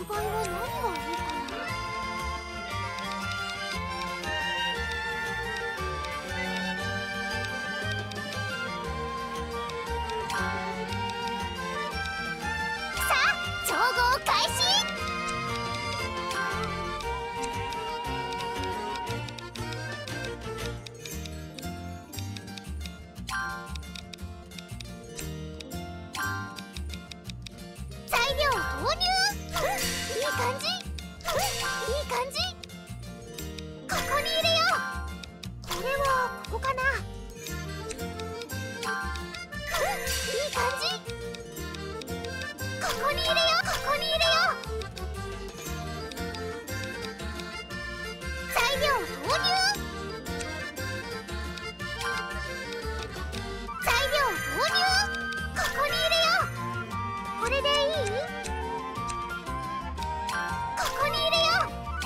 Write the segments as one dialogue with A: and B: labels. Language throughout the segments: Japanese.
A: 場合は何がいいかな。さあ調合開始。材料投入。いい感じ。いい感じ。ここに入れよう。これはここかな。いい感じ。ここに入れよう。ここに入れよう。材料投入。材料投入。ここに入れよう。これでいい？ここに入れよう。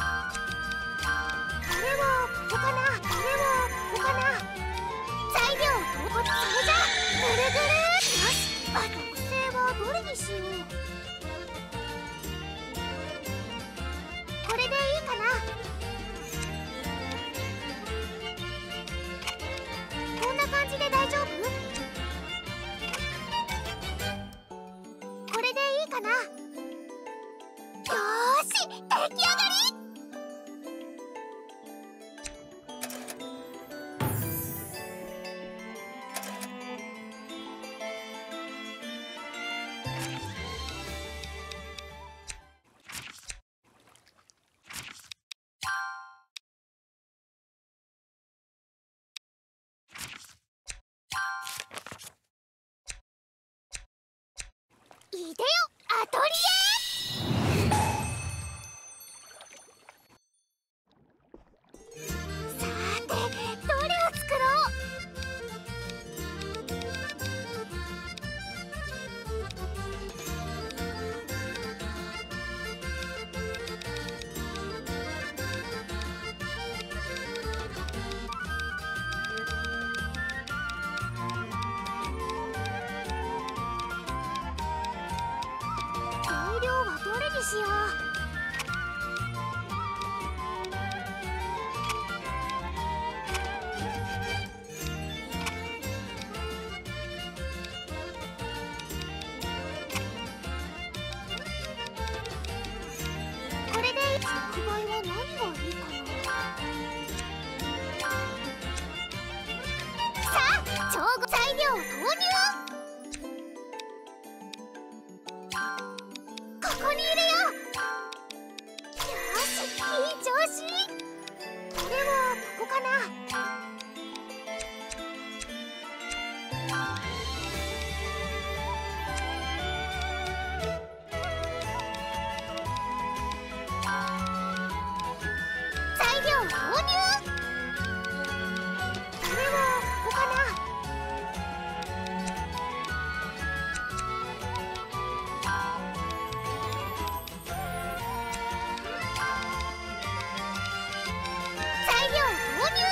A: これはここかな。これはここかな。材料それじゃぐるぐる。よし、特製はどれにしよう。これでいいかな。こんな感じで大丈夫？これでいいかな。よーし、出来上がり。いでよアトリエ。さてどれを作ろう。材料はどれにしよう。これで食材は何がいいかな。さあ調合材料投入。ここに入れよう。よし、いい調子。これはここかな。材料投入。これはここかな。材料投入。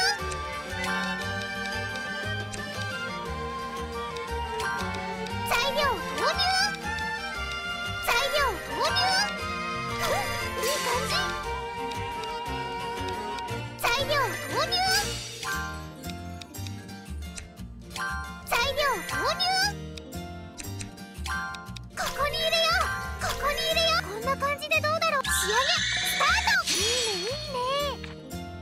A: 材料投入。材料投入。いい感じ。材料投入。材料投入。ここに入れよう。ここに入れよう。こんな感じでどうだろう。仕上げスタート。いいねいいね。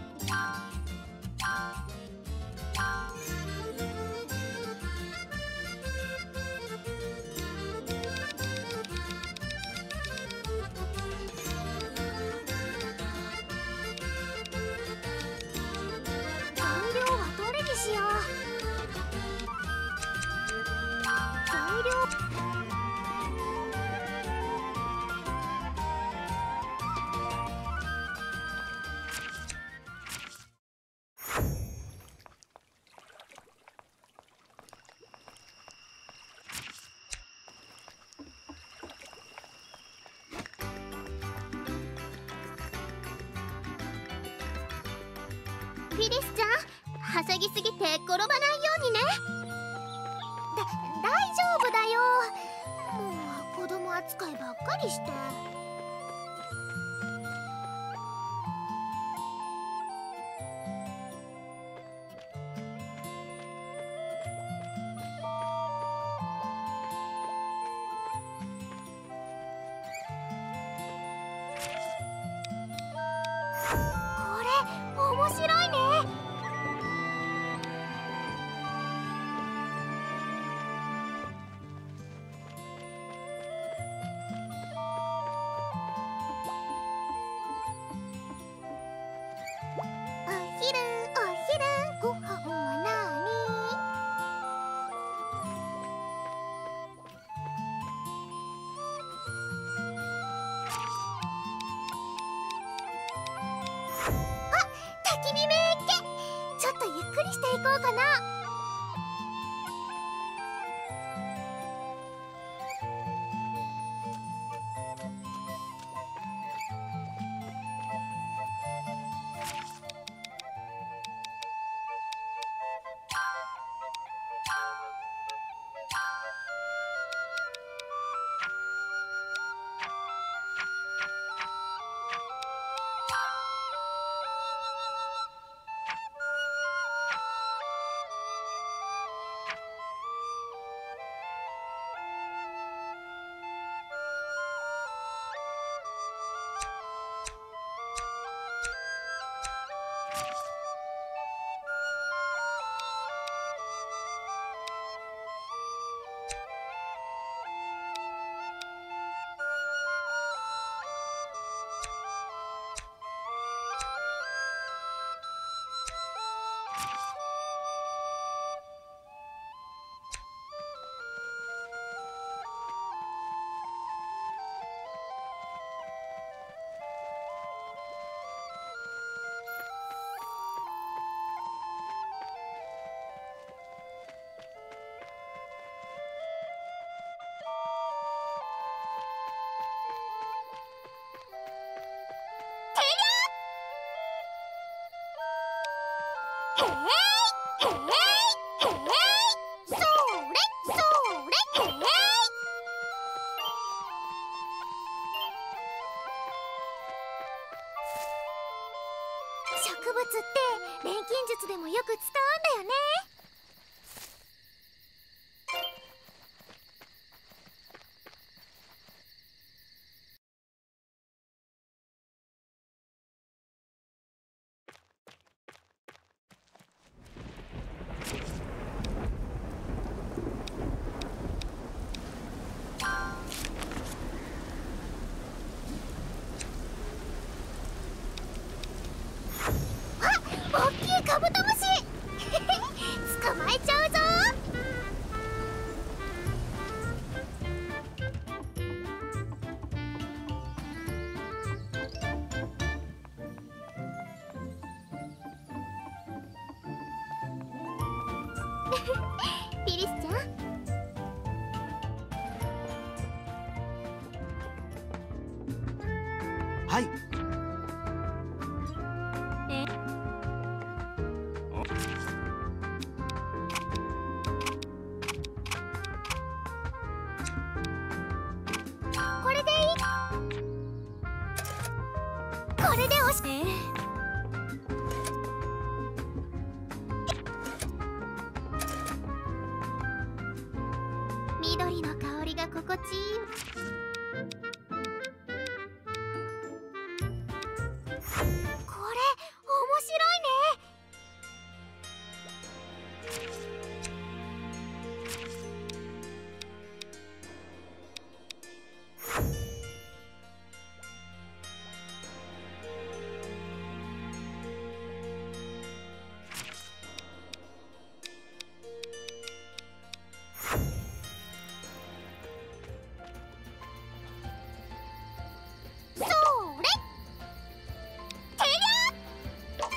A: 材料はどれにしよう。材料フィリスちゃん、はしゃぎすぎて転ばないようにね。大丈夫だよ。もう子供扱いばっかりして。 面白いね。お昼ご飯はなに？焚き火メーケ、ちょっとゆっくりしていこうかな。それ植物って錬金術でもよく使うんだよね。大きいカブトムシ捕まえちゃうぞ。ピリスちゃん、
B: はい。
A: これでおし緑の香りが心地いい。これ面白いね。それてりゃ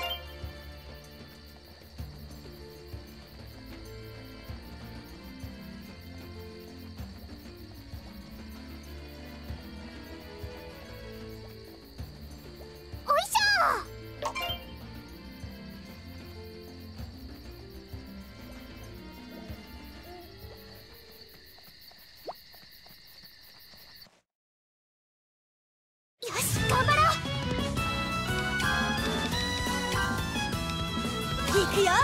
A: おいしょ。よし、頑張ろう。行くよ。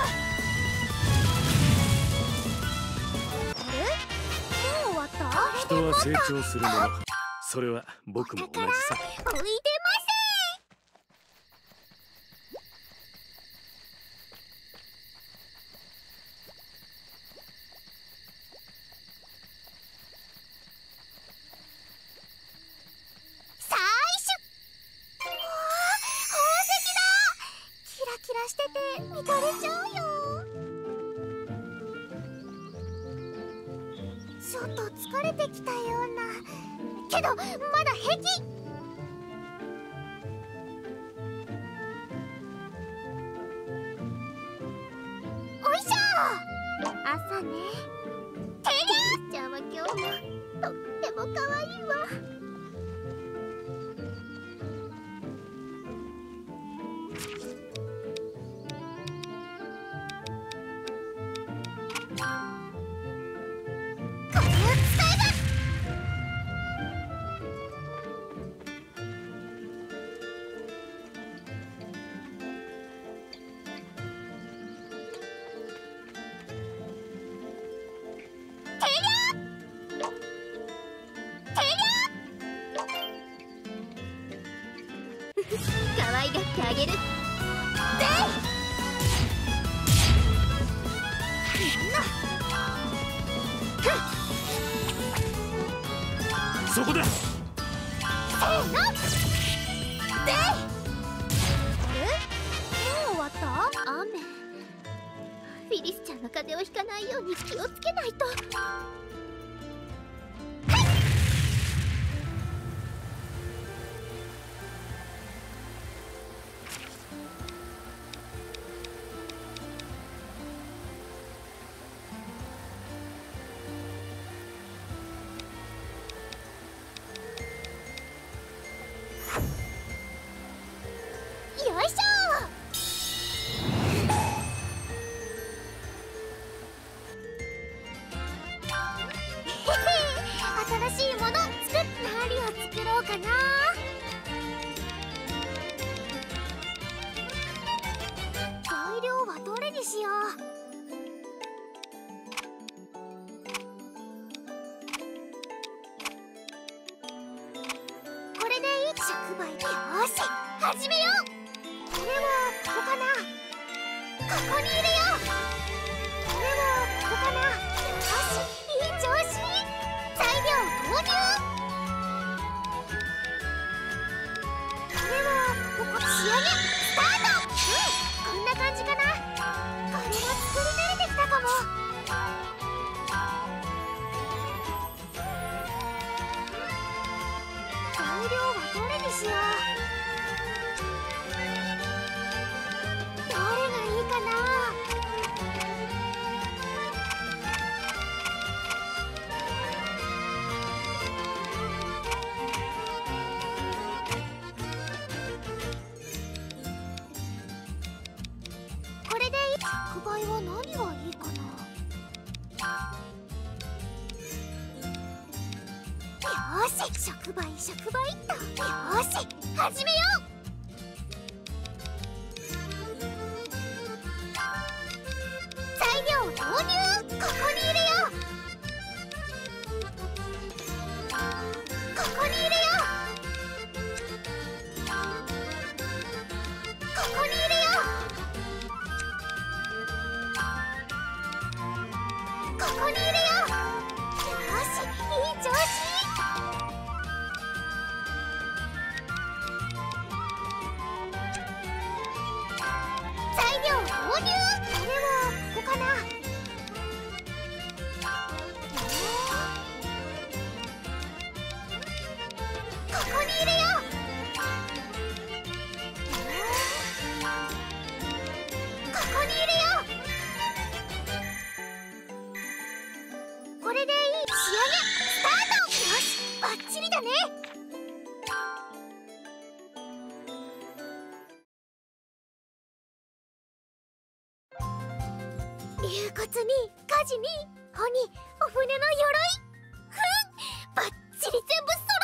A: あれ、もう終わった？
C: 人は成長するもの。それは僕も同じさ。
A: おいでませ。 に枯れちゃうよ。ちょっと疲れてきたような。けどまだ平気。おいしょ。朝ね。てりゃちゃんは今日もとっても可愛いわ。可愛がってあげる。
C: そこだ。
A: せーの。でもう終わった？雨。フィリスちゃんの風邪をひかないように気をつけないと。よいしょ。新しいもの何を作ろうかな。材料はどれにしよう。これでいい。触媒。よし始めよう。これはここかな。ここに入れよう。これはここかな。よしいい調子。材料投入。これはここ。仕上げスタート。こんな感じかな。これは作り慣れてきたかも。材料はどれにしよう。どれがいいかな。これでいい。触媒は何がいいかな。よーし触媒っと。よーし始めよう。材料投入。ここに入れよう。ここに入れよう。ここに入れよう。ここに入れよう。よしいい調子。材料投入。これはここかな。ここに入れよう。ここに入れよう。これでいい。仕上げスタート。よしバッチリだね。竜骨に火事に帆にお船の鎧。バッチリ全部揃